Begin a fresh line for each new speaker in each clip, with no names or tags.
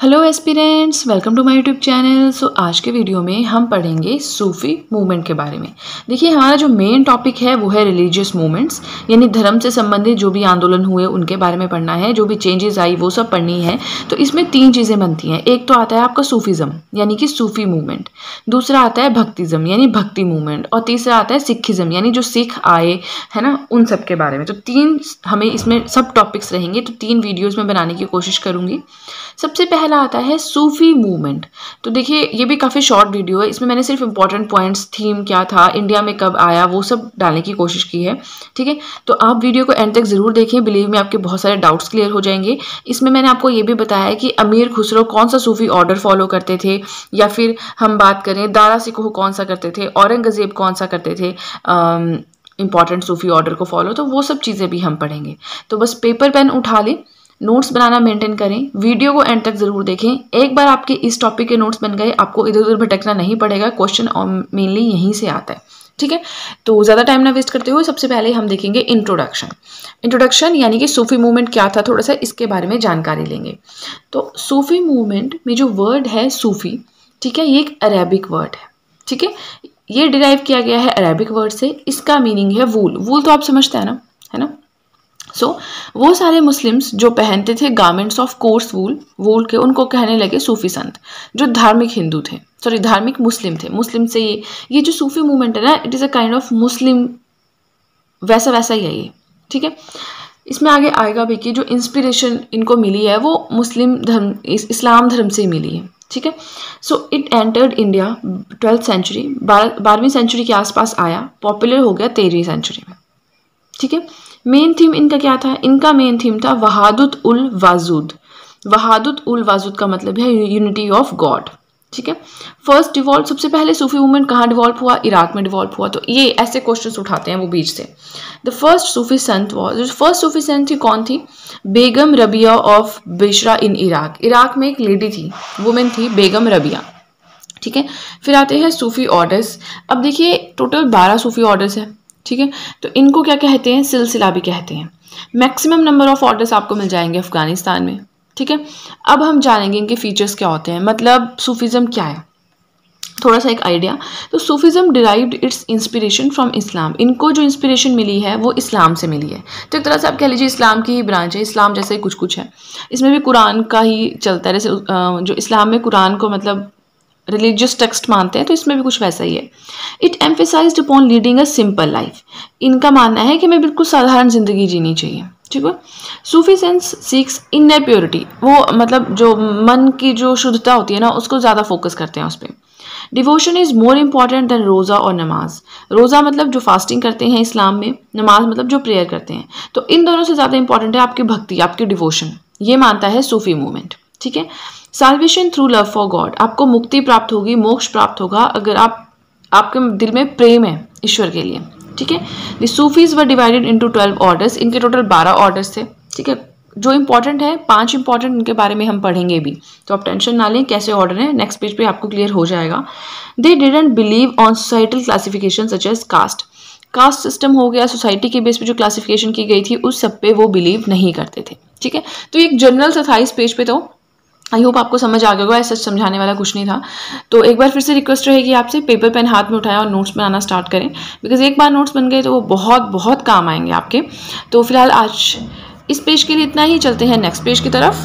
Hello aspirants, welcome to my YouTube channel. So आज के video में हम पढ़ेंगे सूफी मूवमेंट के बारे में। देखिए, हमारा जो मेन टॉपिक है वो है रिलीजियस मूवमेंट्स, यानी धर्म से संबंधित जो भी आंदोलन हुए उनके बारे में पढ़ना है, जो भी चेंजेस आई वो सब पढ़नी है। तो इसमें तीन चीज़ें बनती हैं। एक तो आता है आपका सूफीज़म यानी कि सूफी मूवमेंट, दूसरा आता है भक्तिज़म यानी भक्ति मूवमेंट, और तीसरा आता है सिखिज़म यानी जो सिख आए है ना, उन सब के बारे में। तो तीन हमें इसमें सब टॉपिक्स रहेंगे, तो तीन वीडियोज़ में बनाने की कोशिश करूँगी। सबसे पहला आता है सूफी मूवमेंट। तो देखिए, ये भी काफ़ी शॉर्ट वीडियो है, इसमें मैंने सिर्फ इंपॉर्टेंट पॉइंट्स, थीम क्या था, इंडिया में कब आया, वो सब डालने की कोशिश की है। ठीक है, तो आप वीडियो को एंड तक ज़रूर देखें, बिलीव में आपके बहुत सारे डाउट्स क्लियर हो जाएंगे। इसमें मैंने आपको ये भी बताया है कि अमीर खुसरो कौन सा सूफी ऑर्डर फॉलो करते थे, या फिर हम बात करें दारा सिकोह कौन सा करते थे, औरंगजेब कौन सा करते थे इंपॉर्टेंट सूफी ऑर्डर को फॉलो। तो वो सब चीज़ें भी हम पढ़ेंगे। तो बस पेपर पेन उठा लें, नोट्स बनाना मेंटेन करें, वीडियो को एंड तक जरूर देखें। एक बार आपके इस टॉपिक के नोट्स बन गए, आपको इधर उधर भटकना नहीं पड़ेगा, क्वेश्चन मेनली यहीं से आता है। ठीक है, तो ज़्यादा टाइम ना वेस्ट करते हुए सबसे पहले हम देखेंगे इंट्रोडक्शन यानी कि सूफी मूवमेंट क्या था, थोड़ा सा इसके बारे में जानकारी लेंगे। तो सूफी मूवमेंट में जो वर्ड है सूफी, ठीक है, ये एक अरेबिक वर्ड है। ठीक है, ये डिराइव किया गया है अरेबिक वर्ड से। इसका मीनिंग है वूल तो आप समझते हैं ना, है ना। वो सारे मुस्लिम्स जो पहनते थे गारमेंट्स ऑफ कोर्स वूल के, उनको कहने लगे सूफी संत, जो धार्मिक हिंदू थे, सॉरी धार्मिक मुस्लिम थे। मुस्लिम से ये जो सूफी मूवमेंट है ना, it is a kind of Muslim, वैसा ही है ये। ठीक है, इसमें आगे आएगा भी कि जो इंस्पिरेशन इनको मिली है वो मुस्लिम धर्म, इस्लाम धर्म से मिली है। ठीक है, so it entered India 12th century, 12वीं सेंचुरी के आसपास आया, पॉपुलर हो गया 13वीं सेंचुरी में। ठीक है, मेन थीम इनका क्या था? इनका मेन थीम था वहादुत उल वाजूद। वहादुत उल वाजूद का मतलब है यूनिटी ऑफ गॉड। ठीक है, फर्स्ट डिवॉल्व, सबसे पहले सूफी मूवमेंट कहाँ डिवॉल्व हुआ? इराक में डिवॉल्व हुआ। तो ये ऐसे क्वेश्चंस उठाते हैं वो बीच से। The first Sufi Sant was, first सूफी संत थी कौन थी? Begum Rabia of Basra in Iraq. Iraq में एक लेडी थी, वुमेन थी, बेगम रबिया। ठीक है, फिर आते हैं सूफी ऑर्डर्स। अब देखिए, टोटल 12 सूफी ऑर्डर्स हैं। ठीक है, तो इनको क्या कहते हैं? सिलसिला भी कहते हैं। मैक्सिमम नंबर ऑफ ऑर्डर्स आपको मिल जाएंगे अफगानिस्तान में। ठीक है, अब हम जानेंगे इनके फीचर्स क्या होते हैं, मतलब सूफीज़म क्या है, थोड़ा सा एक आइडिया। तो Sufism derived its inspiration from Islam. इनको जो इंस्पिरेशन मिली है वो इस्लाम से मिली है। तो एक तरह से आप कह लीजिए इस्लाम की ही ब्रांच है, इस्लाम जैसे ही कुछ है। इसमें भी कुरान का ही चलता है, जैसे जो इस्लाम में कुरान को मतलब रिलीजियस टेक्स्ट मानते हैं, तो इसमें भी कुछ वैसा ही है। It emphasised upon leading a simple life. इनका मानना है कि हमें बिल्कुल साधारण जिंदगी जीनी चाहिए। ठीक है, Sufi saints seeks inner purity, वो मतलब जो मन की जो शुद्धता होती है ना, उसको ज़्यादा फोकस करते हैं उस पर। Devotion is more important than रोज़ा और नमाज। रोज़ा मतलब जो फास्टिंग करते हैं इस्लाम में, नमाज मतलब जो प्रेयर करते हैं। तो इन दोनों से ज़्यादा इंपॉर्टेंट है आपकी भक्ति, आपकी डिवोशन। ये मानता है सूफी मूवमेंट। ठीक है, salvation through love for God, आपको मुक्ति प्राप्त होगी, मोक्ष प्राप्त होगा अगर आपके दिल में प्रेम है ईश्वर के लिए। ठीक है, the Sufis were divided into 12 orders. इनके टोटल 12 ऑर्डर्स थे। ठीक है, जो इंपॉर्टेंट है 5 इंपॉर्टेंट, इनके बारे में हम पढ़ेंगे भी, तो आप टेंशन ना लें कैसे ऑर्डर है, नेक्स्ट पेज पे आपको क्लियर हो जाएगा। They didn't believe on societal classification such as caste system हो गया, सोसाइटी के बेस पे जो क्लासिफिकेशन की गई थी उस सब पे वो बिलीव नहीं करते थे। ठीक है, तो एक जनरल सा था इस पेज पे, तो आई होप आपको समझ आ गया होगा, ऐसा समझाने वाला कुछ नहीं था। तो एक बार फिर से रिक्वेस्ट रहेगी आपसे, पेपर पेन हाथ में उठाएं और नोट्स बनाना स्टार्ट करें, बिकॉज एक बार नोट्स बन गए तो वो बहुत बहुत काम आएंगे आपके। तो फिलहाल आज इस पेज के लिए इतना ही, चलते हैं नेक्स्ट पेज की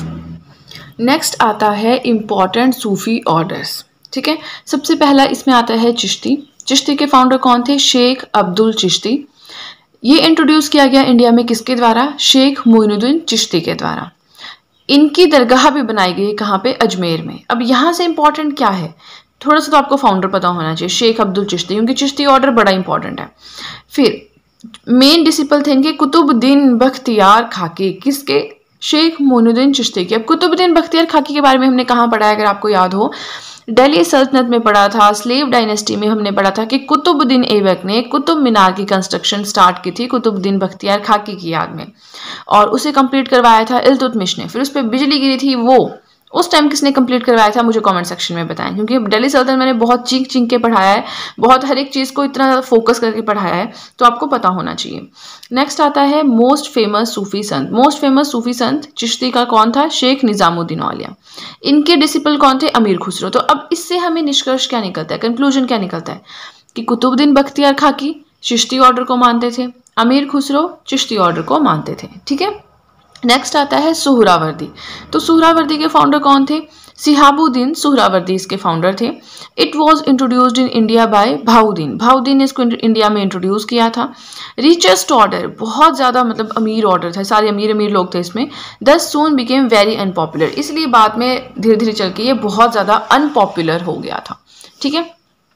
तरफ। नेक्स्ट आता है इम्पॉर्टेंट सूफी ऑर्डर्स। ठीक है, सबसे पहला इसमें आता है चिश्ती। चिश्ती के फाउंडर कौन थे? शेख अब्दुल चिश्ती। ये इंट्रोड्यूस किया गया इंडिया में किसके द्वारा? शेख मोइनुद्दीन चिश्ती के द्वारा। इनकी दरगाह भी बनाई गई, कहाँ पे? अजमेर में। अब यहाँ से इंपॉर्टेंट क्या है, थोड़ा सा तो आपको फाउंडर पता होना चाहिए, शेख अब्दुल चिश्ती, क्योंकि चिश्ती ऑर्डर बड़ा इंपॉर्टेंट है। फिर मेन डिसिपल थे इनके कुतुबुद्दीन बख्तियार खाकी। किसके? शेख मोइनुद्दीन चिश्ती के। अब कुतुबुद्दीन बख्तियार खाकी के बारे में हमने कहाँ पढ़ा है, अगर आपको याद हो, दिल्ली सल्तनत में पढ़ा था, स्लेव डायनेस्टी में हमने पढ़ा था कि कुतुबुद्दीन ऐबक ने कुतुब मीनार की कंस्ट्रक्शन स्टार्ट की थी कुतुबुद्दीन बख्तियार खाकी की याद में, और उसे कंप्लीट करवाया था इल्तुतमिश ने। फिर उस पर बिजली गिरी थी, वो उस टाइम किसने कंप्लीट करवाया था, मुझे कमेंट सेक्शन में बताएं, क्योंकि दिल्ली सल्तनत मैंने बहुत चीख चीख के पढ़ाया है, बहुत हर एक चीज़ को इतना ज़्यादा फोकस करके पढ़ाया है, तो आपको पता होना चाहिए। नेक्स्ट आता है मोस्ट फेमस सूफी संत। मोस्ट फेमस सूफी संत चिश्ती का कौन था, शेख निजामुद्दीन औलिया। इनके डिसिपल कौन थे, अमीर खुसरो। तो अब इससे हमें निष्कर्ष क्या निकलता है, कंक्लूजन क्या निकलता है कि कुतुबुद्दीन बख्तियार खाकी चिश्ती ऑर्डर को मानते थे, अमीर खुसरो चिश्ती ऑर्डर को मानते थे। ठीक है, नेक्स्ट आता है सुहरावर्दी। तो सुहरावर्दी के फाउंडर कौन थे, सिहाबुद्दीन सुहरावर्दी इसके फाउंडर थे। It was introduced in India by Bahauddin. Bahauddin ने इसको इंडिया में इंट्रोड्यूस किया था। रिचेस्ट ऑर्डर, बहुत ज़्यादा मतलब अमीर ऑर्डर था, सारे अमीर अमीर लोग थे इसमें। दस सून बिकेम वेरी अनपॉपुलर, इसलिए बाद में धीरे धीरे चल के ये बहुत ज़्यादा अनपॉपुलर हो गया था। ठीक है,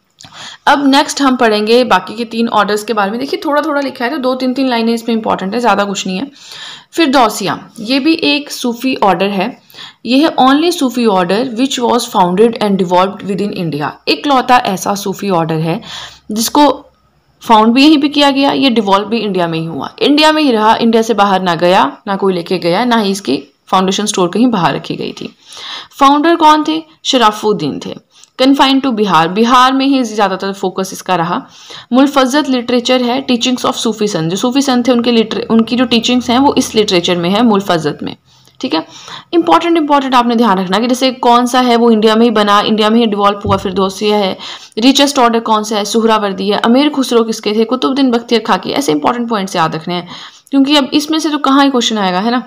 अब नेक्स्ट हम पढ़ेंगे बाकी के 3 ऑर्डर्स के बारे में। देखिए थोड़ा थोड़ा लिखा है, तो 2-3 लाइनें इसमें इंपॉर्टेंट है, ज़्यादा कुछ नहीं है। फिरदौसिया, ये भी एक सूफी ऑर्डर है। ये है only Sufi order which was founded and devolved within India. इकलौता ऐसा सूफी ऑर्डर है जिसको फाउंड भी यहीं पे किया गया, ये डिवॉल्व भी इंडिया में ही हुआ, इंडिया में ही रहा, इंडिया से बाहर ना गया, ना कोई लेके गया, ना ही इसकी फाउंडेशन स्टोर कहीं बाहर रखी गई थी। फाउंडर कौन थे, शराफुद्दीन थे। कन्फाइंड टू बिहार, बिहार में ही ज़्यादातर फोकस इसका रहा। मुलफज़त लिटरेचर है, टीचिंग्स ऑफ सूफी संत, जो सूफी संत थे उनकी जो टीचिंग्स हैं वो इस लिटरेचर में है, मुलफज़त में। ठीक है, इंपॉर्टेंट आपने ध्यान रखना कि जैसे कौन सा है वो इंडिया में ही बना, इंडिया में ही डिवॉल्व हुआ, फिरदौसिया है। रिचेस्ट ऑर्डर कौन सा है, सुहरावर्दी है। अमीर खुसरो किसके थे, कुतुबुद्दीन बख्तियार खाकी। ऐसे इंपॉर्टेंट पॉइंट्स याद रखने हैं, क्योंकि अब इसमें से तो कहाँ ही क्वेश्चन आएगा, है ना।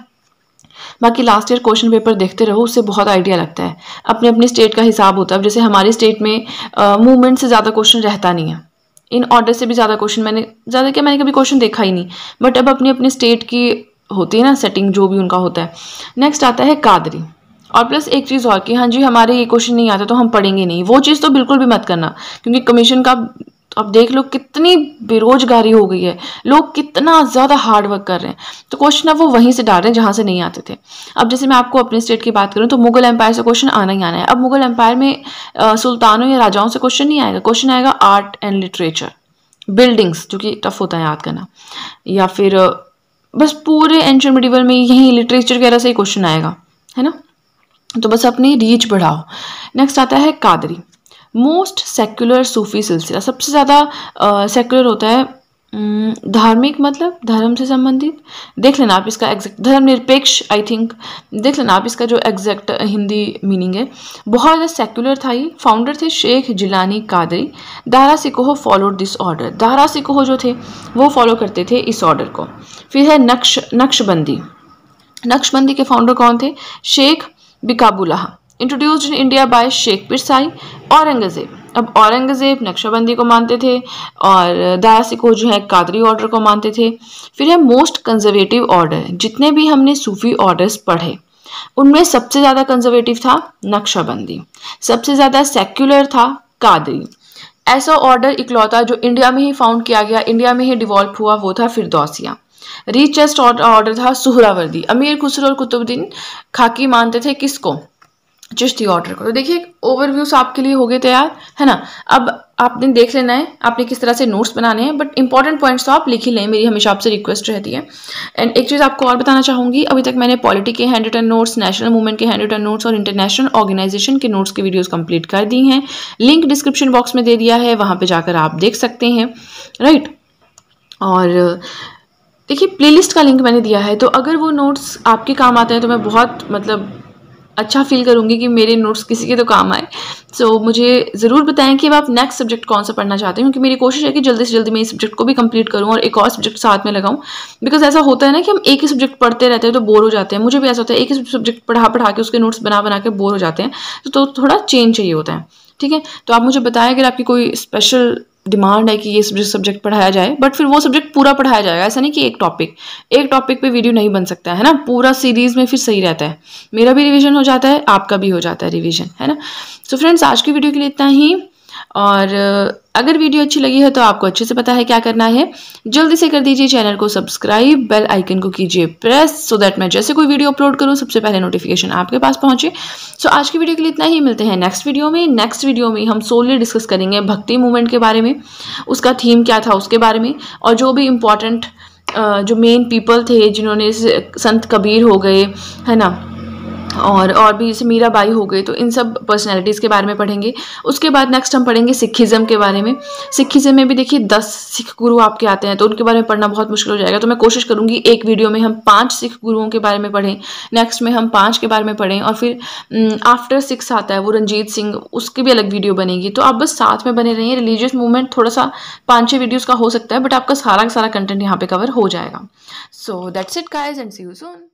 बाकी लास्ट ईयर क्वेश्चन पेपर देखते रहो, उससे बहुत आइडिया लगता है। अपने अपनी स्टेट का हिसाब होता है। अब जैसे हमारी स्टेट में मूवमेंट से ज़्यादा क्वेश्चन रहता नहीं है, इन ऑर्डर से भी ज़्यादा क्वेश्चन मैंने कभी क्वेश्चन देखा ही नहीं, बट अब अपनी अपनी स्टेट की होती है ना सेटिंग, जो भी उनका होता है। नेक्स्ट आता है कादरी। और प्लस एक चीज़ और कि हाँ जी हमारे ये क्वेश्चन नहीं आता तो हम पढ़ेंगे नहीं, वो चीज़ तो बिल्कुल भी मत करना, क्योंकि कमीशन का अब देख लो कितनी बेरोजगारी हो गई है, लोग कितना ज़्यादा हार्ड वर्क कर रहे हैं, तो क्वेश्चन अब वो वहीं से डाल रहे हैं जहाँ से नहीं आते थे। अब जैसे मैं आपको अपने स्टेट की बात करूँ तो मुगल एम्पायर से क्वेश्चन आना ही आना है। अब मुगल एम्पायर में सुल्तानों या राजाओं से क्वेश्चन नहीं आएगा, क्वेश्चन आएगा आर्ट एंड लिटरेचर, बिल्डिंग्स, जो कि टफ होता है याद करना, या फिर बस पूरे एंशिएंट मिडिवल में यही लिटरेचर वगैरह से ही क्वेश्चन आएगा, है ना। तो बस अपनी रीच बढ़ाओ। नेक्स्ट आता है कादरी, मोस्ट सेक्युलर सूफी सिलसिला। सबसे ज़्यादा सेक्युलर होता है, धार्मिक मतलब धर्म से संबंधित। देख लेना आप इसका एग्जैक्ट, धर्मनिरपेक्ष आई थिंक, देख लेना आप इसका जो एग्जैक्ट हिंदी मीनिंग है। बहुत ज़्यादा सेक्युलर था ये। फाउंडर थे Sheikh Jilani Qadri. Dara Shikoh followed this order. Dara Shikoh जो थे वो फॉलो करते थे इस ऑर्डर को। फिर है नक्शबंदी। नक्शबंदी के फाउंडर कौन थे, Sheikh Baqibillah. Introduced in India by Sheikh Pirsai. Aurangzeb, अब औरंगजेब नक्शबंदी को मानते थे और दारा सिकोह जो है कादरी ऑर्डर को मानते थे। फिर है मोस्ट कंजर्वेटिव ऑर्डर। जितने भी हमने सूफी ऑर्डर्स पढ़े उनमें सबसे ज़्यादा कंजर्वेटिव था नक्शबंदी, सबसे ज़्यादा सेक्युलर था कादरी। ऐसा ऑर्डर इकलौता जो इंडिया में ही फाउंड किया गया, इंडिया में ही डिवॉल्व हुआ, वो था फिरदौसिया। रिचेस्ट ऑर्डर था सुहरावर्दी। अमीर खुसरो और कुतुबुद्दीन खाकी मानते थे किसको, चिश्ती ऑर्डर को। तो देखिए ओवरव्यूज आपके लिए हो गए तैयार, है ना। अब आपने देख लेना है आपने किस तरह से नोट्स बनाने हैं, बट इंपॉर्टेंट पॉइंट्स तो आप लिख ही लें, मेरी हमेशा आपसे रिक्वेस्ट रहती है। एंड एक चीज़ आपको और बताना चाहूँगी, अभी तक मैंने पॉलिटी के hand written notes, national movement के हैंड रिटन नोट्स और इंटरनेशनल ऑर्गेनाइजेशन के नोट्स की वीडियोज़ कंप्लीट कर दी हैं। लिंक डिस्क्रिप्शन बॉक्स में दे दिया है, वहाँ पर जाकर आप देख सकते हैं, राइट। और देखिए प्लेलिस्ट का लिंक मैंने दिया है, तो अगर वो नोट्स आपके काम आते हैं तो मैं बहुत अच्छा फील करूँगी कि मेरे नोट्स किसी के तो काम आए। सो मुझे ज़रूर बताएं कि अब आप नेक्स्ट सब्जेक्ट कौन सा पढ़ना चाहते हैं, क्योंकि मेरी कोशिश है कि जल्दी से जल्दी मैं इस सब्जेक्ट को भी कंप्लीट करूँ और एक और सब्जेक्ट साथ में लगाऊं। बिकॉज ऐसा होता है ना कि हम एक ही सब्जेक्ट पढ़ते रहते हैं तो बोर हो जाते हैं। मुझे भी ऐसा होता है, एक ही सब्जेक्ट पढ़ा के उसके नोट्स बना के बोर हो जाते हैं, तो थोड़ा चेंज चाहिए होता है। ठीक है, तो आप मुझे बताएं अगर आपकी कोई स्पेशल डिमांड है कि ये सब्जेक्ट पढ़ाया जाए, बट फिर वो सब्जेक्ट पूरा पढ़ाया जाएगा। ऐसा नहीं कि एक टॉपिक पे वीडियो नहीं बन सकता है ना, पूरा सीरीज में फिर सही रहता है। मेरा भी रिवीजन हो जाता है, आपका भी हो जाता है रिवीजन, है ना। सो फ्रेंड्स आज की वीडियो के लिए इतना ही। और अगर वीडियो अच्छी लगी है तो आपको अच्छे से पता है क्या करना है, जल्दी से कर दीजिए चैनल को सब्सक्राइब, बेल आइकन को कीजिए प्रेस, सो दैट मैं जैसे कोई वीडियो अपलोड करूं सबसे पहले नोटिफिकेशन आपके पास पहुंचे। सो आज की वीडियो के लिए इतना ही, मिलते हैं नेक्स्ट वीडियो में। नेक्स्ट वीडियो में हम सोलली डिस्कस करेंगे भक्ति मूवमेंट के बारे में, उसका थीम क्या था उसके बारे में, और जो भी इम्पोर्टेंट जो मेन पीपल थे जिन्होंने, संत कबीर हो गए, है ना, और भी जैसे मीराबाई हो गए, तो इन सब पर्सनैलिटीज़ के बारे में पढ़ेंगे। उसके बाद नेक्स्ट हम पढ़ेंगे सिखिज़्म के बारे में। सिखिज़्म में भी देखिए 10 सिख गुरु आपके आते हैं, तो उनके बारे में पढ़ना बहुत मुश्किल हो जाएगा। तो मैं कोशिश करूँगी एक वीडियो में हम 5 सिख गुरुओं के बारे में पढ़ें, नेक्स्ट में हम 5 के बारे में पढ़ें, और फिर आफ्टर 6 आता है वो रंजीत सिंह, उसकी भी अलग वीडियो बनेगी। तो आप बस साथ में बने रहिए। रिलीजियस मूवमेंट थोड़ा सा 5-6 वीडियोज़ का हो सकता है, बट आपका सारा का सारा कंटेंट यहाँ पे कवर हो जाएगा। So that's it guys, and see you soon.